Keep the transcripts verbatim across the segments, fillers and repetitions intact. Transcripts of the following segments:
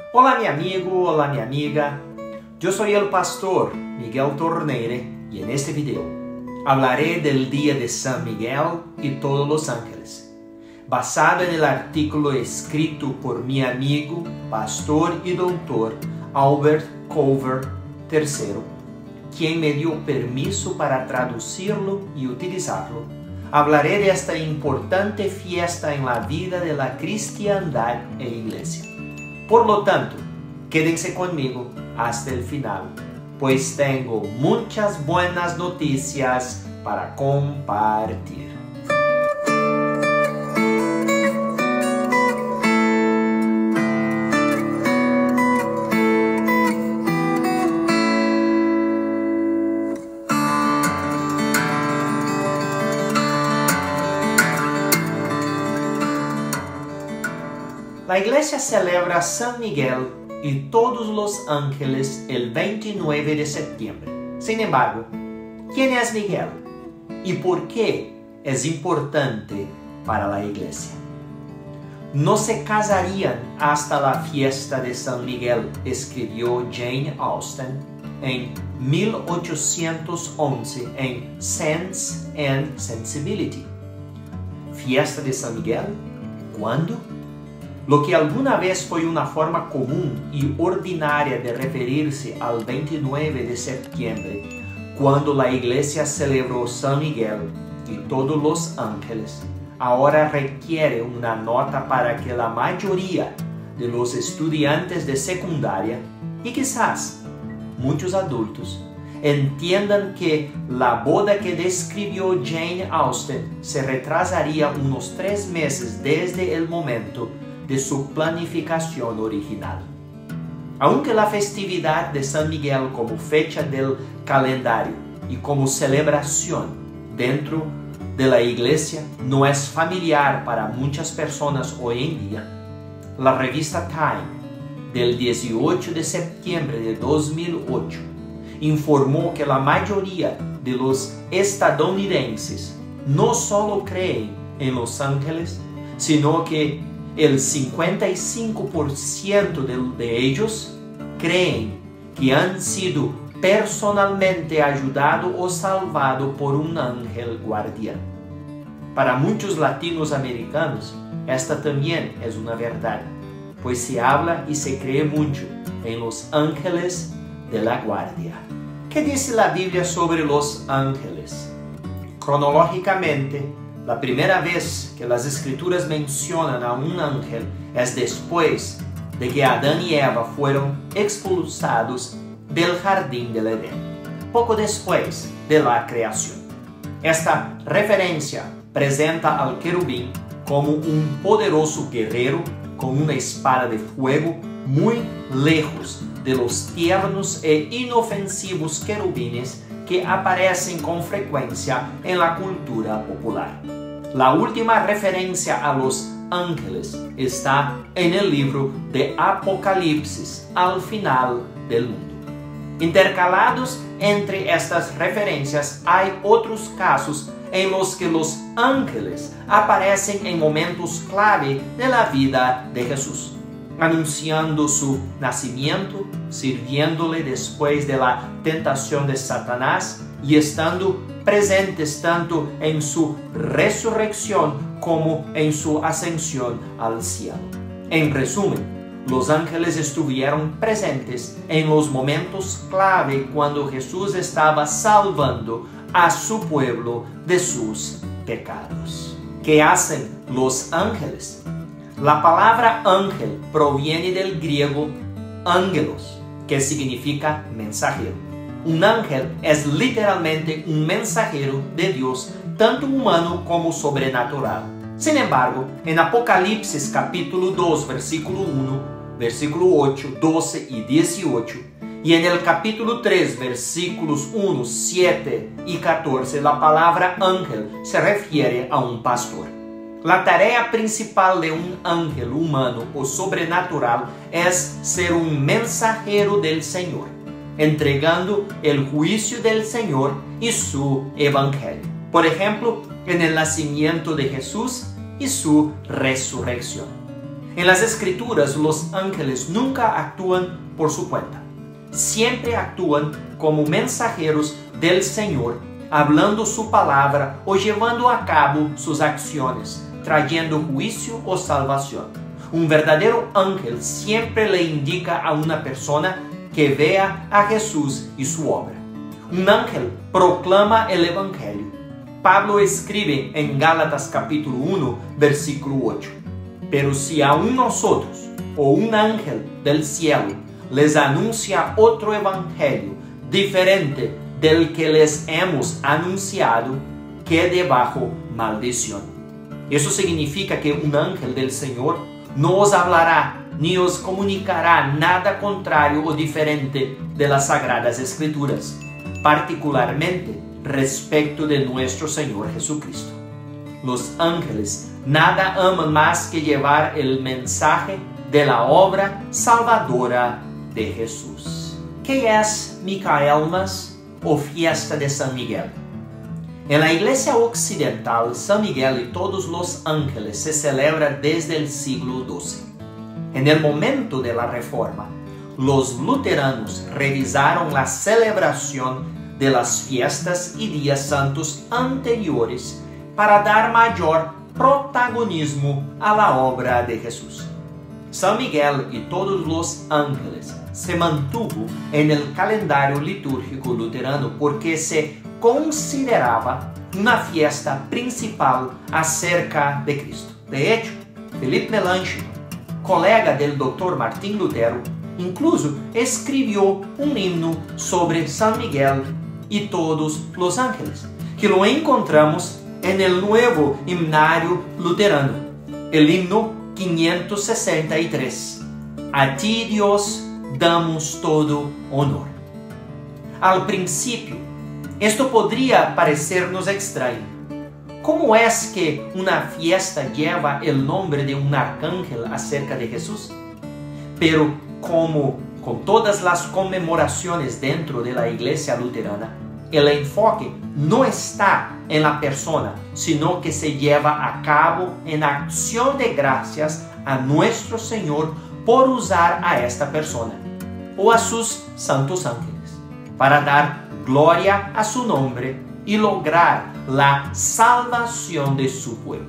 Olá, meu amigo, olá, minha amiga. Eu sou o pastor Miguel Torneire e neste video hablaré del Día de San Miguel y todos los ángeles, basado en el artículo escrito por mi amigo, pastor y doctor Albert Cover tercero, quien me dio permiso para traducirlo y utilizarlo. Hablaré de esta importante fiesta en la vida de la cristiandad e iglesia. Por lo tanto, quédense conmigo hasta el final, pues tengo muchas buenas noticias para compartir. La iglesia celebra San Miguel y todos los ángeles el veintinueve de septiembre. Sin embargo, ¿quién es Miguel? ¿Y por qué es importante para la iglesia? No se casarían hasta la fiesta de San Miguel, escribió Jane Austen en mil ochocientos once en Sense and Sensibility. ¿Fiesta de San Miguel? ¿Cuándo? Lo que alguna vez foi uma forma comum e ordinária de referir-se ao veintinueve de septiembre, quando a igreja celebrou San Miguel e todos os ángeles, agora requiere uma nota para que a maioria de los estudiantes de secundária e quizás muitos adultos entendam que a boda que descreviu Jane Austen se retrasaria uns três meses desde o momento de su planificación original. Aunque la festividad de San Miguel como fecha del calendario y como celebración dentro de la iglesia no es familiar para muchas personas hoy en día, la revista Time del dieciocho de septiembre de dos mil ocho informó que la mayoría de los estadounidenses no solo creen en los ángeles, sino que el cincuenta y cinco por ciento de, de ellos creen que han sido personalmente ayudados o salvados por un ángel guardián. Para muchos latinoamericanos, esta también es una verdad, pues se habla y se cree mucho en los ángeles de la guardia. ¿Qué dice la Biblia sobre los ángeles? Cronológicamente, la primera vez que las escrituras mencionan a un ángel es después de que Adán y Eva fueron expulsados del jardín del Edén, poco después de la creación. Esta referencia presenta al querubín como un poderoso guerrero con una espada de fuego muy lejos de los tiernos e inofensivos querubines que aparecen con frecuencia en la cultura popular. La última referencia a los ángeles está en el libro de Apocalipsis, al final del mundo. Intercalados entre estas referencias hay otros casos en los que los ángeles aparecen en momentos clave de la vida de Jesús, anunciando su nacimiento, sirviéndole después de la tentación de Satanás y estando presentes tanto en su resurrección como en su ascensión al cielo. En resumen, los ángeles estuvieron presentes en los momentos clave cuando Jesús estaba salvando a su pueblo de sus pecados. ¿Qué hacen los ángeles? La palabra ángel proviene del griego ángelos, que significa mensajero. Un ángel es literalmente un mensajero de Dios, tanto humano como sobrenatural. Sin embargo, en Apocalipsis capítulo dos, versículo uno, versículo ocho, doce y dieciocho, y en el capítulo tres, versículos uno, siete y catorce, la palabra ángel se refiere a un pastor. La tarea principal de un ángel humano o sobrenatural es ser un mensajero del Señor, entregando el juicio del Señor y su evangelio. Por ejemplo, en el nacimiento de Jesús y su resurrección. En las Escrituras, los ángeles nunca actúan por su cuenta. Siempre actúan como mensajeros del Señor, hablando su palabra o llevando a cabo sus acciones, trayendo juicio o salvación. Un verdadero ángel siempre le indica a una persona que vea a Jesús y su obra. Un ángel proclama el Evangelio. Pablo escribe en Gálatas capítulo uno, versículo ocho. Pero si aún nosotros o un ángel del cielo les anuncia otro evangelio diferente del que les hemos anunciado, quede bajo maldición. Eso significa que un ángel del Señor no os hablará ni os comunicará nada contrario o diferente de las Sagradas Escrituras, particularmente respecto de nuestro Señor Jesucristo. Los ángeles nada aman más que llevar el mensaje de la obra salvadora de Jesús. ¿Qué es Michaelmas o fiesta de San Miguel? En la Iglesia Occidental, San Miguel y todos los ángeles se celebra desde el siglo doce. En el momento de la Reforma, los luteranos revisaron la celebración de las fiestas y días santos anteriores para dar mayor protagonismo a la obra de Jesús. San Miguel y todos los ángeles se mantuvo en el calendario litúrgico luterano porque se consideraba una fiesta principal acerca de Cristo. De hecho, Philippe Melanchthon, colega del doctor Martín Lutero, incluso escribió un himno sobre San Miguel y todos los ángeles, que lo encontramos en el nuevo himnario luterano, el himno quinientos sesenta y tres. A ti, Dios, damos todo honor. Al principio, esto podría parecernos extraño. ¿Cómo es que una fiesta lleva el nombre de un arcángel acerca de Jesús? Pero como con todas las conmemoraciones dentro de la iglesia luterana, el enfoque no está en la persona, sino que se lleva a cabo en acción de gracias a nuestro Señor por usar a esta persona o a sus santos ángeles para dar gloria a su nombre y lograr la salvación de su pueblo.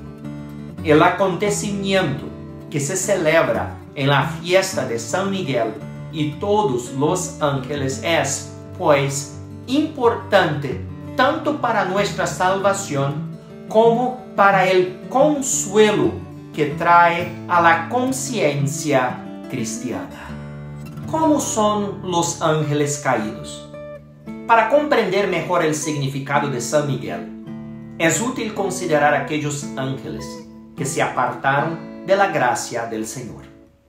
El acontecimiento que se celebra en la fiesta de San Miguel y todos los ángeles es, pues, importante tanto para nuestra salvación como para el consuelo que trae a la conciencia cristiana. ¿Cómo son los ángeles caídos? Para comprender mejor el significado de San Miguel, es útil considerar aquellos ángeles que se apartaron de la gracia del Señor.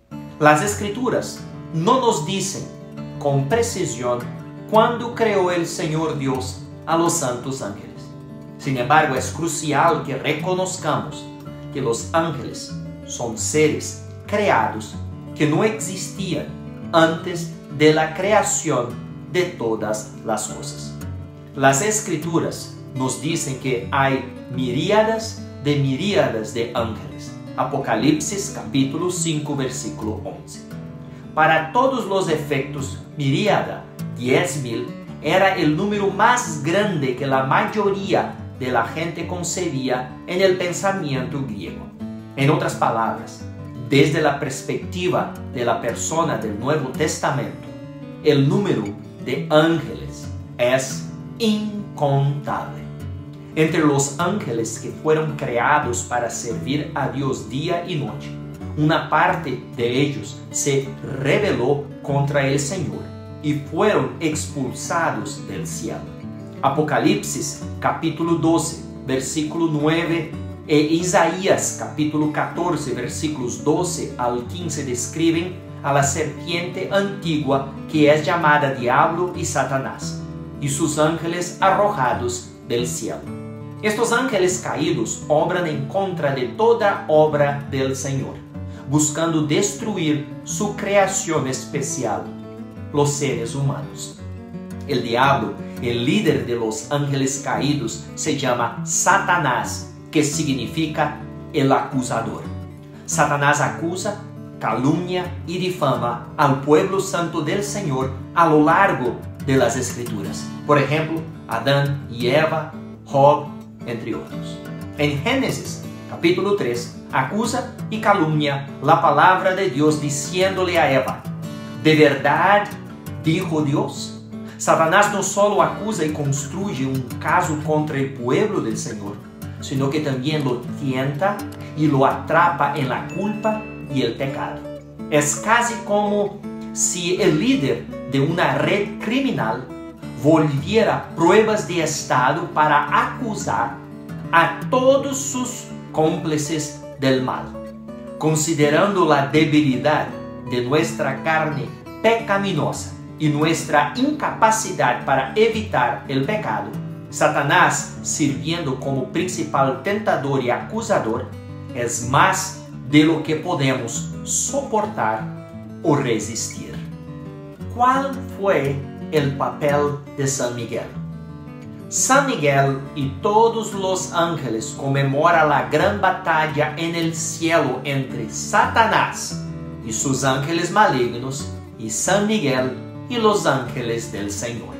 Las Escrituras no nos dicen con precisión cuándo creó el Señor Dios a los santos ángeles. Sin embargo, es crucial que reconozcamos que los ángeles son seres creados que no existían antes de la creación de todas las cosas. Las Escrituras nos dicen que hay miríadas de miríadas de ángeles. Apocalipsis capítulo cinco, versículo once. Para todos los efectos, miríada, diez mil, era el número más grande que la mayoría de la gente concebía en el pensamiento griego. En otras palabras, desde la perspectiva de la persona del Nuevo Testamento, el número de ángeles es incontable. Entre los ángeles que fueron creados para servir a Dios día y noche, una parte de ellos se rebeló contra el Señor y fueron expulsados del cielo. Apocalipsis capítulo doce, versículo nueve e Isaías capítulo catorce, versículos doce al quince describen a la serpiente antigua que es llamada Diablo y Satanás, y sus ángeles arrojados del cielo. Estos ángeles caídos obran en contra de toda obra del Señor, buscando destruir su creación especial, los seres humanos. El diablo, el líder de los ángeles caídos, se llama Satanás, que significa el acusador. Satanás acusa calumnia y difama al pueblo santo del Señor a lo largo de las Escrituras. Por ejemplo, Adán y Eva, Job, entre otros. En Génesis, capítulo tres, acusa y calumnia la palabra de Dios diciéndole a Eva: ¿de verdad dijo Dios? Satanás no solo acusa y construye un caso contra el pueblo del Señor, sino que también lo tienta y lo atrapa en la culpa y el pecado. Es casi como si el líder de una red criminal volviera pruebas de estado para acusar a todos sus cómplices del mal. Considerando la debilidad de nuestra carne pecaminosa y nuestra incapacidad para evitar el pecado, Satanás, sirviendo como principal tentador y acusador, es más de lo que podemos soportar o resistir. ¿Cuál fue el papel de San Miguel? San Miguel y todos los ángeles conmemoran la gran batalla en el cielo entre Satanás y sus ángeles malignos y San Miguel y los ángeles del Señor.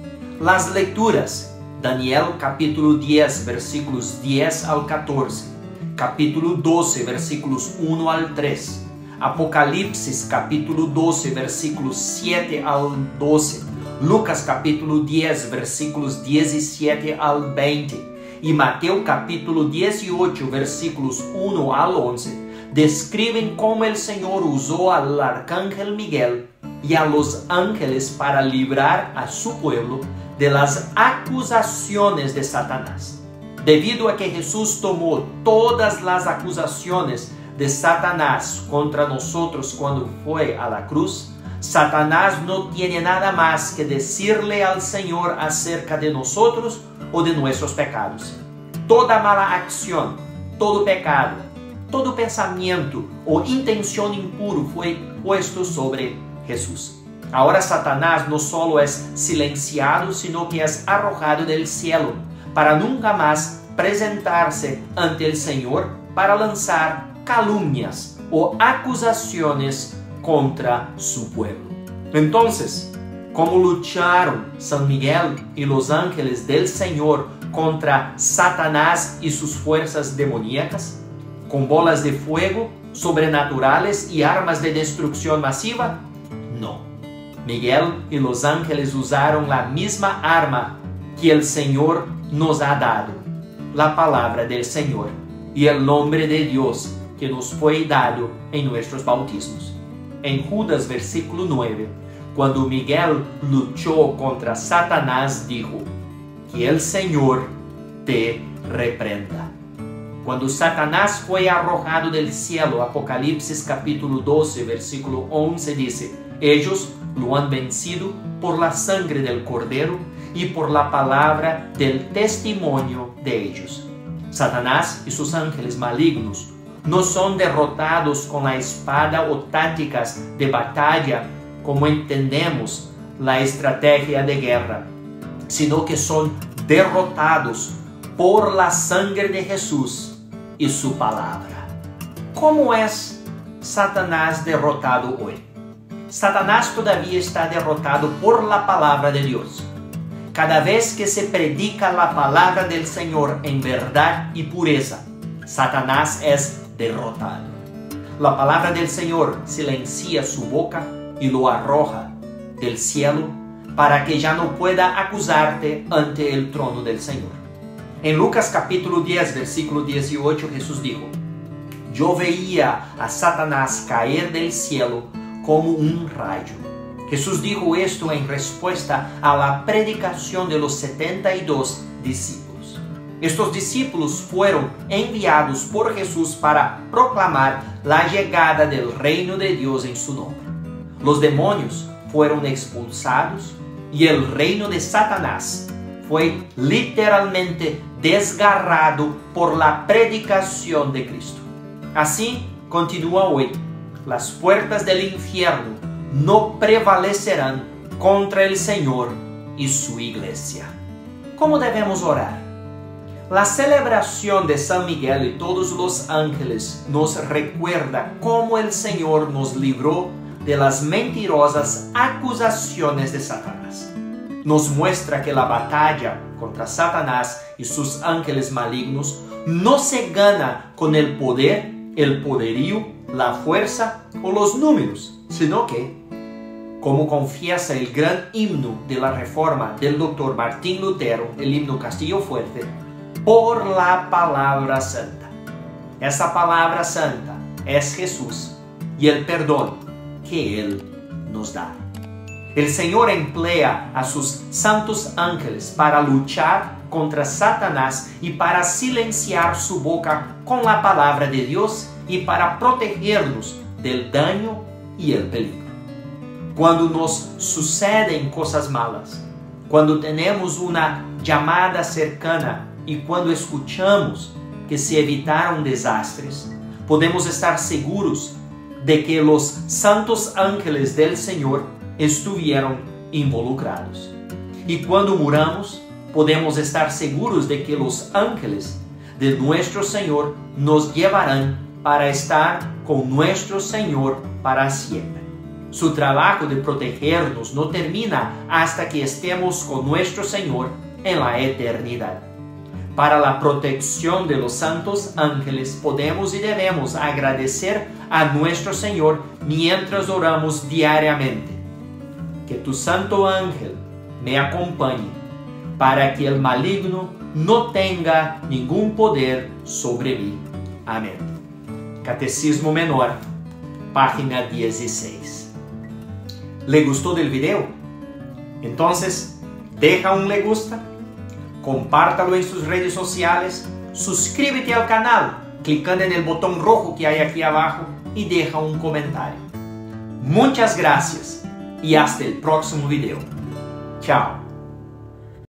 Las lecturas: Daniel capítulo diez versículos diez al catorce, capítulo doce versículos uno al tres, Apocalipsis capítulo doce versículos siete al doce, Lucas capítulo diez versículos diecisiete al veinte y Mateo capítulo dieciocho versículos uno al once describen cómo el Señor usó al arcángel Miguel y a los ángeles para librar a su pueblo de las acusaciones de Satanás. Debido a que Jesús tomó todas las acusaciones de Satanás contra nosotros cuando fue a la cruz, Satanás no tiene nada más que decirle al Señor acerca de nosotros o de nuestros pecados. Toda mala acción, todo pecado, todo pensamiento o intención impuro fue puesto sobre Jesús. Ahora Satanás no solo es silenciado, sino que es arrojado del cielo para nunca más presentarse ante el Señor para lanzar calumnias o acusaciones contra su pueblo. Entonces, ¿cómo lucharon San Miguel y los ángeles del Señor contra Satanás y sus fuerzas demoníacas? ¿Con bolas de fuego sobrenaturales y armas de destrucción masiva? No. Miguel y los ángeles usaron la misma arma que el Señor nos ha dado, la palabra del Señor y el nombre de Dios que nos fue dado en nuestros bautismos. En Judas versículo nueve, cuando Miguel luchó contra Satanás, dijo: que el Señor te reprenda. Cuando Satanás fue arrojado del cielo, Apocalipsis capítulo doce versículo once dice: ellos lo han vencido por la sangre del Cordero y por la palabra del testimonio de ellos. Satanás y sus ángeles malignos no son derrotados con la espada o tácticas de batalla como entendemos la estrategia de guerra, sino que son derrotados por la sangre de Jesús y su palabra. ¿Cómo es Satanás derrotado hoy? Satanás todavía está derrotado por la palabra de Dios. Cada vez que se predica la palabra del Señor en verdad y pureza, Satanás es derrotado. La palabra del Señor silencia su boca y lo arroja del cielo para que ya no pueda acusarte ante el trono del Señor. En Lucas capítulo diez, versículo dieciocho, Jesús dijo: yo veía a Satanás caer del cielo como un rayo. Jesús dijo esto en respuesta a la predicación de los setenta y dos discípulos. Estos discípulos fueron enviados por Jesús para proclamar la llegada del reino de Dios en su nombre. Los demonios fueron expulsados y el reino de Satanás fue literalmente desgarrado por la predicación de Cristo. Así continúa hoy. Las puertas del infierno no prevalecerán contra el Señor y su iglesia. ¿Cómo debemos orar? La celebración de San Miguel y todos los ángeles nos recuerda cómo el Señor nos libró de las mentirosas acusaciones de Satanás. Nos muestra que la batalla contra Satanás y sus ángeles malignos no se gana con el poder, el poderío, la fuerza o los números, sino que, como confiesa el gran himno de la Reforma del doctor Martín Lutero, el himno Castillo Fuerte, por la palabra santa. Esa palabra santa es Jesús y el perdón que Él nos da. El Señor emplea a sus santos ángeles para luchar contra Satanás y para silenciar su boca con la palabra de Dios y para protegernos del daño y el peligro. Cuando nos suceden cosas malas, cuando tenemos una llamada cercana y cuando escuchamos que se evitaron desastres, podemos estar seguros de que los santos ángeles del Señor estuvieron involucrados. Y cuando muramos, podemos estar seguros de que los ángeles de nuestro Señor nos llevarán para estar con nuestro Señor para siempre. Su trabajo de protegernos no termina hasta que estemos con nuestro Señor en la eternidad. Para la protección de los santos ángeles podemos y debemos agradecer a nuestro Señor mientras oramos diariamente. Que tu santo ángel me acompañe para que el maligno no tenga ningún poder sobre mí. Amén. Catecismo Menor, página dieciséis. ¿Le gustó del video? Entonces, deja un le gusta, compártalo en sus redes sociales, suscríbete al canal clicando en el botón rojo que hay aquí abajo y deja un comentario. Muchas gracias y hasta el próximo video. Chao.